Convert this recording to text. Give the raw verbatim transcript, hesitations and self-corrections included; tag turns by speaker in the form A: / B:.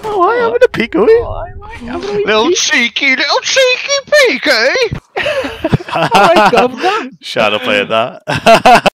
A: Oh, I having a peek, are you?
B: Little cheeky, little cheeky peek, eh?
C: Alright, Governor.
A: Shut up, playing that.